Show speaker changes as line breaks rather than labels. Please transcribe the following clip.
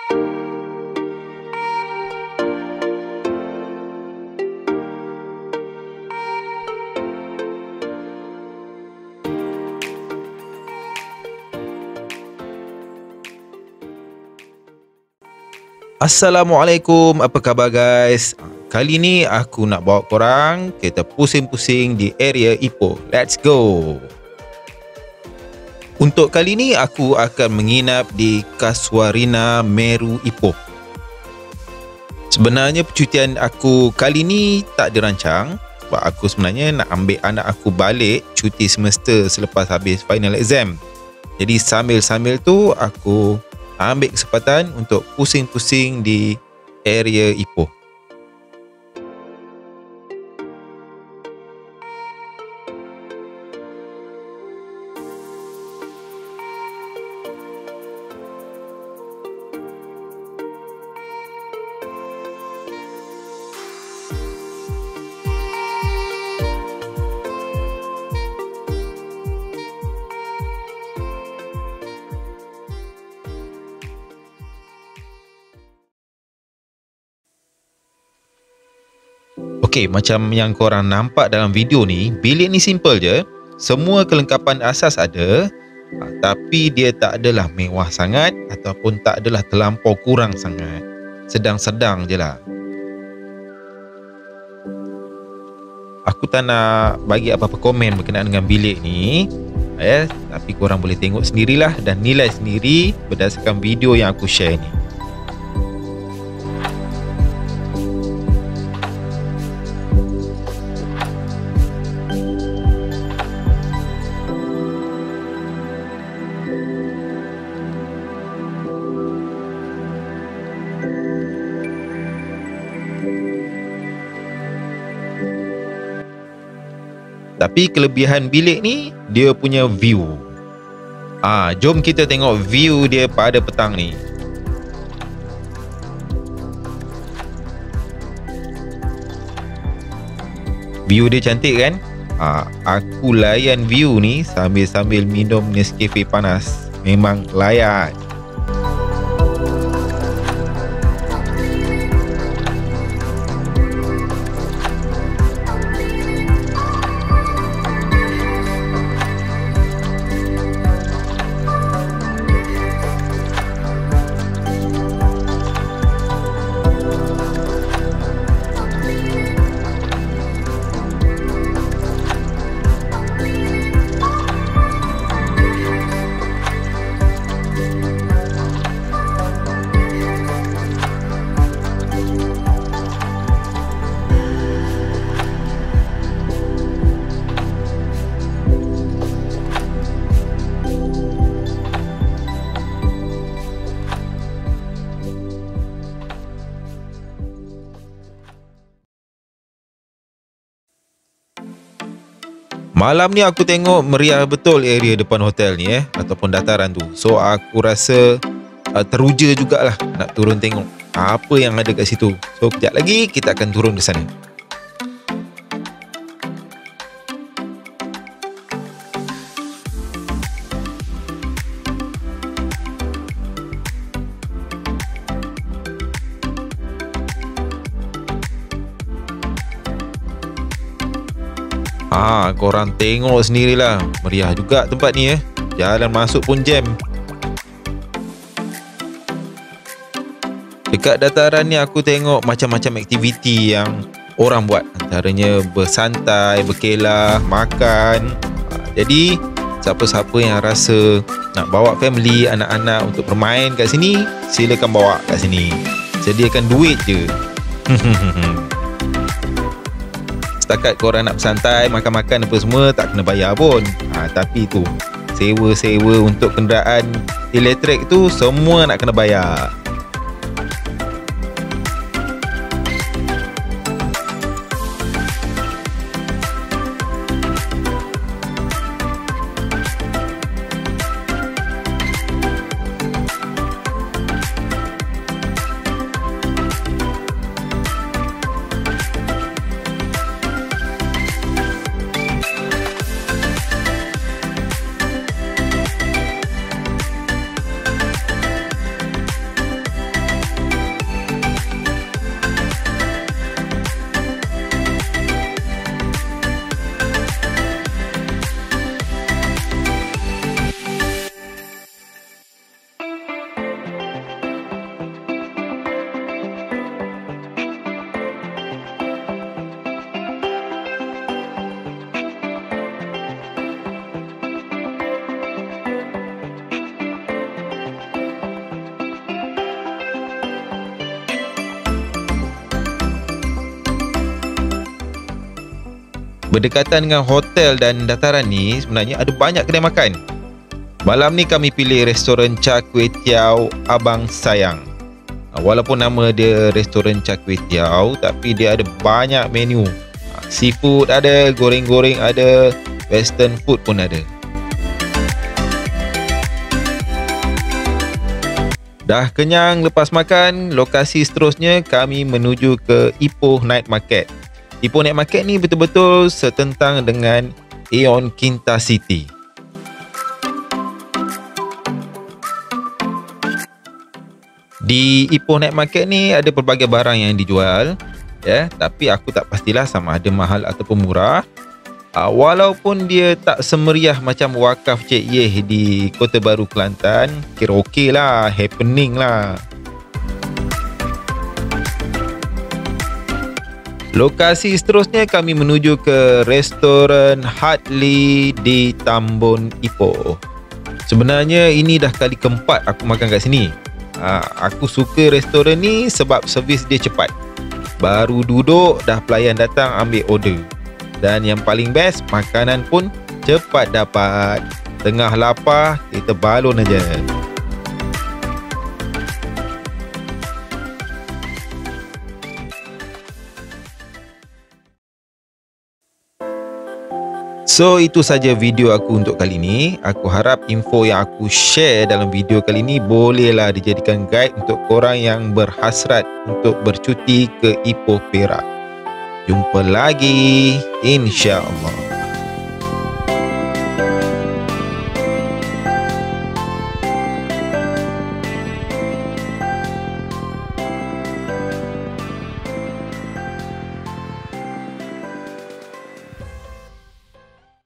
Assalamualaikum, apa khabar guys? Kali ni aku nak bawa korang kita pusing-pusing di area Ipoh. Let's go! Untuk kali ni aku akan menginap di Casuarina Meru Ipoh. Sebenarnya percutian aku kali ni tak dirancang, sebab aku sebenarnya nak ambil anak aku balik cuti semester selepas habis final exam. Jadi sambil-sambil tu aku ambil kesempatan untuk pusing-pusing di area Ipoh. Okey, macam yang korang nampak dalam video ni, bilik ni simple je. Semua kelengkapan asas ada, tapi dia tak adalah mewah sangat ataupun tak adalah terlampau kurang sangat. Sedang-sedang je lah. Aku tak nak bagi apa-apa komen berkenaan dengan bilik ni, tapi korang boleh tengok sendirilah dan nilai sendiri berdasarkan video yang aku share ni. Tapi kelebihan bilik ni, dia punya view. Jom kita tengok view dia pada petang ni. View dia cantik kan? Aku layan view ni sambil-sambil minum Nescafe panas. Memang layak. Malam ni aku tengok meriah betul area depan hotel ni ataupun dataran tu. So aku rasa teruja jugalah nak turun tengok apa yang ada kat situ. So kejap lagi kita akan turun ke sana. Korang tengok sendirilah. Meriah juga tempat ni Jalan masuk pun jam. Dekat dataran ni aku tengok macam-macam aktiviti yang orang buat. Antaranya bersantai, berkelah, makan. Jadi siapa-siapa yang rasa nak bawa family, anak-anak untuk bermain kat sini, silakan bawa kat sini. Sediakan duit je. Setakat korang nak bersantai, makan-makan apa semua, tak kena bayar pun. Tapi tu, sewa-sewa untuk kenderaan elektrik tu semua nak kena bayar. Berdekatan dengan hotel dan dataran ni sebenarnya ada banyak kedai makan. Malam ni kami pilih restoran Char Kway Teow Abang Sayang. Walaupun nama dia restoran Char Kway Teow, tapi dia ada banyak menu. Seafood ada, goreng-goreng ada, western food pun ada. Dah kenyang lepas makan, lokasi seterusnya kami menuju ke Ipoh Night Market. Ipoh Night Market ni betul-betul setentang dengan Aeon Kinta City. Di Ipoh Night Market ni ada pelbagai barang yang dijual, ya, tapi aku tak pastilah sama ada mahal ataupun murah. Walaupun dia tak semeriah macam Wakaf Cik Yeh di Kota Baru Kelantan, kira okey lah, happening lah. Lokasi seterusnya kami menuju ke restoran Hartley di Tambun Ipoh. Sebenarnya ini dah kali keempat aku makan kat sini. Aku suka restoran ni sebab servis dia cepat. Baru duduk dah pelayan datang ambil order. Dan yang paling best, makanan pun cepat dapat. Tengah lapar, kita balon aja. So itu saja video aku untuk kali ini. Aku harap info yang aku share dalam video kali ini bolehlah dijadikan guide untuk korang yang berhasrat untuk bercuti ke Ipoh Perak. Jumpa lagi, insya-Allah.